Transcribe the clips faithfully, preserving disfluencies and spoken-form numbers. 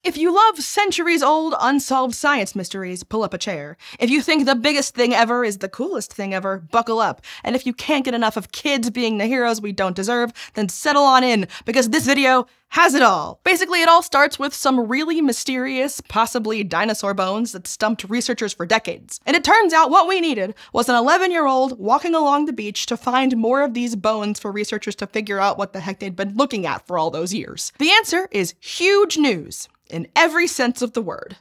If you love centuries-old, unsolved science mysteries, pull up a chair. If you think the biggest thing ever is the coolest thing ever, buckle up. And if you can't get enough of kids being the heroes we don't deserve, then settle on in, because this video has it all. Basically, it all starts with some really mysterious, possibly dinosaur bones that stumped researchers for decades. And it turns out what we needed was an eleven-year-old walking along the beach to find more of these bones for researchers to figure out what the heck they'd been looking at for all those years. The answer is huge news. In every sense of the word.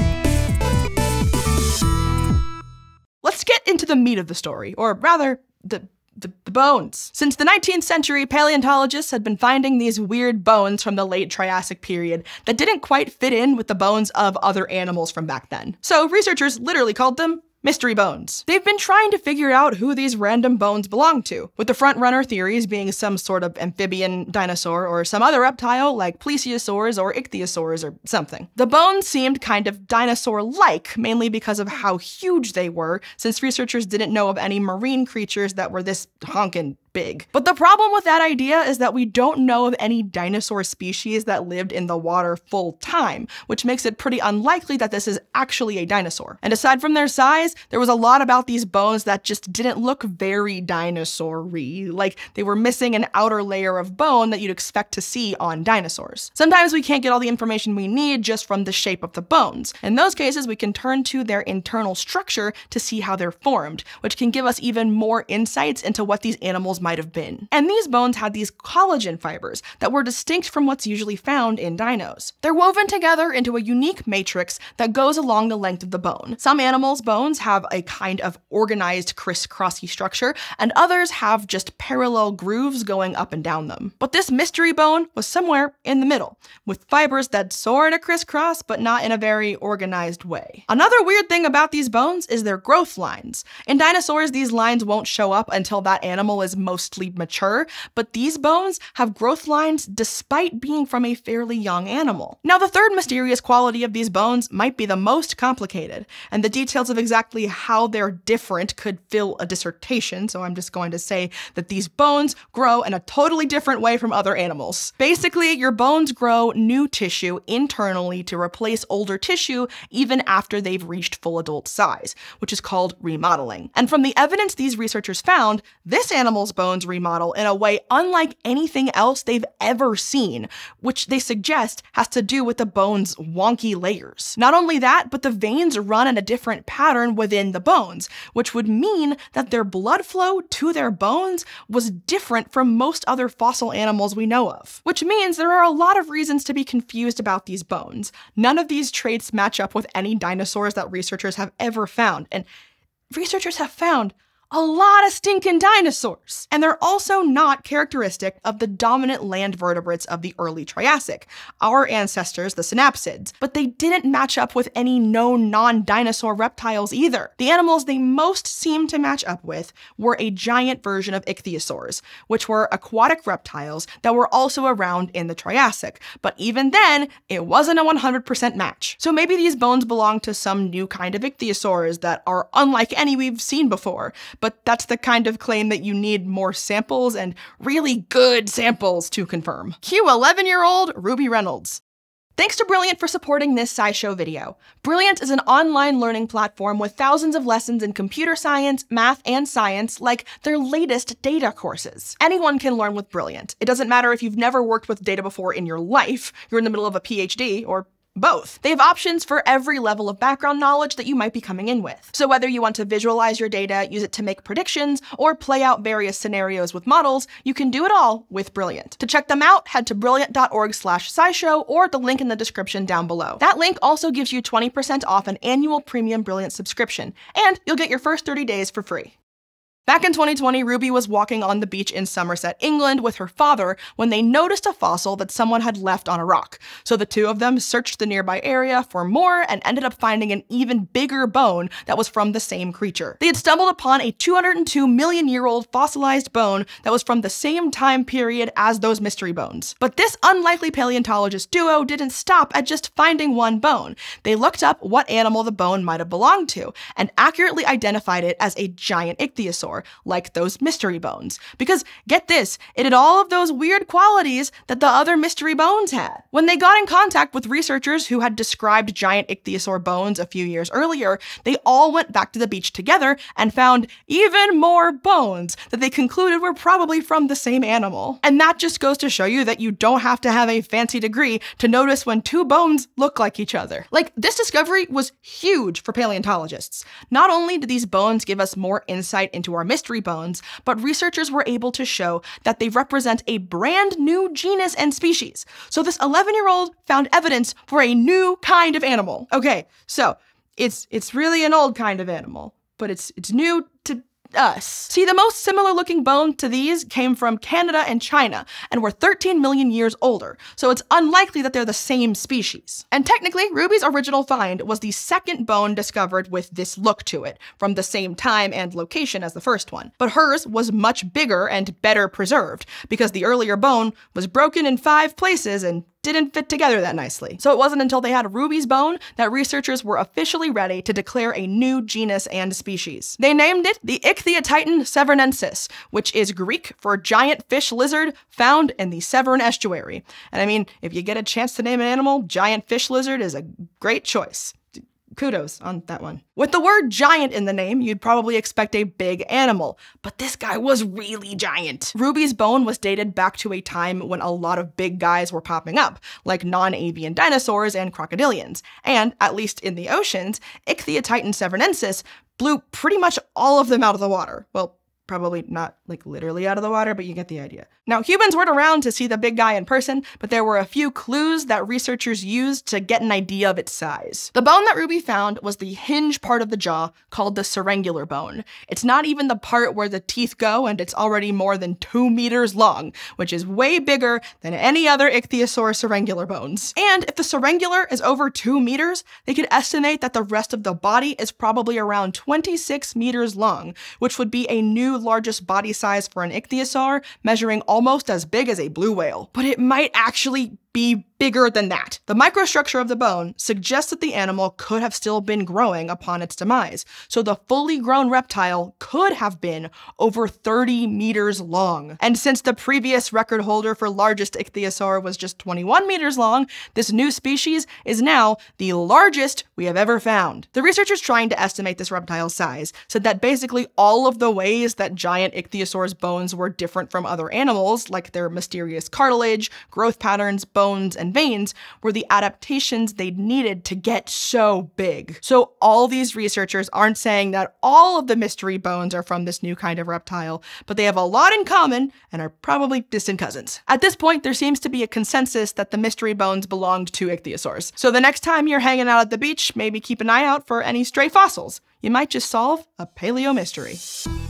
Let's get into the meat of the story, or rather, the, the, the bones. Since the nineteenth century, paleontologists had been finding these weird bones from the late Triassic period that didn't quite fit in with the bones of other animals from back then. So researchers literally called them mystery bones. They've been trying to figure out who these random bones belong to, with the front-runner theories being some sort of amphibian dinosaur or some other reptile like plesiosaurs or ichthyosaurs or something. The bones seemed kind of dinosaur-like, mainly because of how huge they were, since researchers didn't know of any marine creatures that were this honkin' big. But the problem with that idea is that we don't know of any dinosaur species that lived in the water full time, which makes it pretty unlikely that this is actually a dinosaur. And aside from their size, there was a lot about these bones that just didn't look very dinosaur-y, like they were missing an outer layer of bone that you'd expect to see on dinosaurs. Sometimes we can't get all the information we need just from the shape of the bones. In those cases, we can turn to their internal structure to see how they're formed, which can give us even more insights into what these animals might have been. And these bones had these collagen fibers that were distinct from what's usually found in dinos. They're woven together into a unique matrix that goes along the length of the bone. Some animals' bones have a kind of organized crisscrossy structure, and others have just parallel grooves going up and down them. But this mystery bone was somewhere in the middle, with fibers that sort of crisscross, but not in a very organized way. Another weird thing about these bones is their growth lines. In dinosaurs, these lines won't show up until that animal is mostly mature, but these bones have growth lines despite being from a fairly young animal. Now, the third mysterious quality of these bones might be the most complicated, and the details of exactly how they're different could fill a dissertation, so I'm just going to say that these bones grow in a totally different way from other animals. Basically, your bones grow new tissue internally to replace older tissue even after they've reached full adult size, which is called remodeling. And from the evidence these researchers found, this animal's bones remodel in a way unlike anything else they've ever seen, which they suggest has to do with the bone's wonky layers. Not only that, but the veins run in a different pattern within the bones, which would mean that their blood flow to their bones was different from most other fossil animals we know of. Which means there are a lot of reasons to be confused about these bones. None of these traits match up with any dinosaurs that researchers have ever found, and researchers have found a lot of stinking dinosaurs. And they're also not characteristic of the dominant land vertebrates of the early Triassic, our ancestors, the synapsids, but they didn't match up with any known non-dinosaur reptiles either. The animals they most seemed to match up with were a giant version of ichthyosaurs, which were aquatic reptiles that were also around in the Triassic, but even then, it wasn't a one hundred percent match. So maybe these bones belong to some new kind of ichthyosaurs that are unlike any we've seen before, but that's the kind of claim that you need more samples and really good samples to confirm. Cue eleven-year-old Ruby Reynolds. Thanks to Brilliant for supporting this SciShow video. Brilliant is an online learning platform with thousands of lessons in computer science, math, and science, like their latest data courses. Anyone can learn with Brilliant. It doesn't matter if you've never worked with data before in your life, you're in the middle of a PhD, or both. They have options for every level of background knowledge that you might be coming in with. So whether you want to visualize your data, use it to make predictions, or play out various scenarios with models, you can do it all with Brilliant. To check them out, head to brilliant dot org slash scishow or the link in the description down below. That link also gives you twenty percent off an annual premium Brilliant subscription, and you'll get your first thirty days for free. Back in twenty twenty, Ruby was walking on the beach in Somerset, England with her father when they noticed a fossil that someone had left on a rock. So the two of them searched the nearby area for more and ended up finding an even bigger bone that was from the same creature. They had stumbled upon a two hundred two million year old fossilized bone that was from the same time period as those mystery bones. But this unlikely paleontologist duo didn't stop at just finding one bone. They looked up what animal the bone might have belonged to and accurately identified it as a giant ichthyosaur. ichthyosaur, like those mystery bones. Because, get this, it had all of those weird qualities that the other mystery bones had. When they got in contact with researchers who had described giant ichthyosaur bones a few years earlier, they all went back to the beach together and found even more bones that they concluded were probably from the same animal. And that just goes to show you that you don't have to have a fancy degree to notice when two bones look like each other. Like, this discovery was huge for paleontologists. Not only did these bones give us more insight into our mystery bones, but researchers were able to show that they represent a brand new genus and species. So this eleven-year-old found evidence for a new kind of animal. Okay, so it's it's really an old kind of animal, but it's it's new to us. See, the most similar looking bone to these came from Canada and China and were thirteen million years older, so it's unlikely that they're the same species. And technically, Ruby's original find was the second bone discovered with this look to it, from the same time and location as the first one. But hers was much bigger and better preserved, because the earlier bone was broken in five places and didn't fit together that nicely. So it wasn't until they had Ruby's bone that researchers were officially ready to declare a new genus and species. They named it the Ichthyosaur severnensis, which is Greek for giant fish lizard found in the Severn estuary. And I mean, if you get a chance to name an animal, giant fish lizard is a great choice. Kudos on that one. With the word giant in the name, you'd probably expect a big animal, but this guy was really giant. Ruby's bone was dated back to a time when a lot of big guys were popping up, like non-avian dinosaurs and crocodilians. And, at least in the oceans, Ichthyosaur severnensis blew pretty much all of them out of the water. Well, probably not like literally out of the water, but you get the idea. Now, humans weren't around to see the big guy in person, but there were a few clues that researchers used to get an idea of its size. The bone that Ruby found was the hinge part of the jaw called the syringular bone. It's not even the part where the teeth go, and it's already more than two meters long, which is way bigger than any other ichthyosaur syringular bones. And if the syringular is over two meters, they could estimate that the rest of the body is probably around twenty-six meters long, which would be a new largest body size for an ichthyosaur, measuring almost as big as a blue whale. But it might actually be bigger than that. The microstructure of the bone suggests that the animal could have still been growing upon its demise, so the fully grown reptile could have been over thirty meters long. And since the previous record holder for largest ichthyosaur was just twenty-one meters long, this new species is now the largest we have ever found. The researchers trying to estimate this reptile's size said that basically all of the ways that giant ichthyosaur's bones were different from other animals, like their mysterious cartilage, growth patterns, bones, and veins, were the adaptations they'd needed to get so big. So all these researchers aren't saying that all of the mystery bones are from this new kind of reptile, but they have a lot in common and are probably distant cousins. At this point, there seems to be a consensus that the mystery bones belonged to ichthyosaurs. So the next time you're hanging out at the beach, maybe keep an eye out for any stray fossils. You might just solve a paleo mystery.